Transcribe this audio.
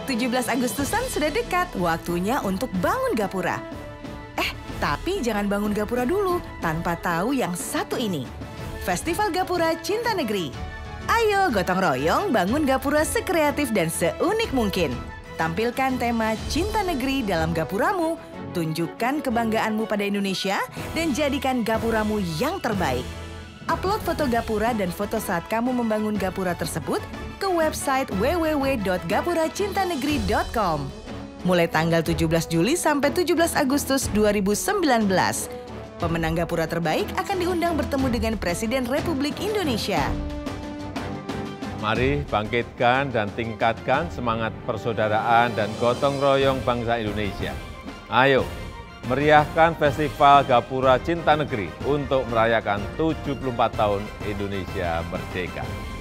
17 Agustusan sudah dekat, waktunya untuk bangun gapura. Tapi jangan bangun gapura dulu tanpa tahu yang satu ini. Festival Gapura Cinta Negeri. Ayo gotong royong bangun gapura sekreatif dan seunik mungkin. Tampilkan tema Cinta Negeri dalam gapuramu, tunjukkan kebanggaanmu pada Indonesia, dan jadikan gapuramu yang terbaik. Upload foto gapura dan foto saat kamu membangun gapura tersebut ke website www.gapuracintanegeri.com. Mulai tanggal 17 Juli sampai 17 Agustus 2019. Pemenang gapura terbaik akan diundang bertemu dengan Presiden Republik Indonesia. Mari bangkitkan dan tingkatkan semangat persaudaraan dan gotong royong bangsa Indonesia. Ayo, meriahkan Festival Gapura Cinta Negeri untuk merayakan 74 tahun Indonesia Merdeka.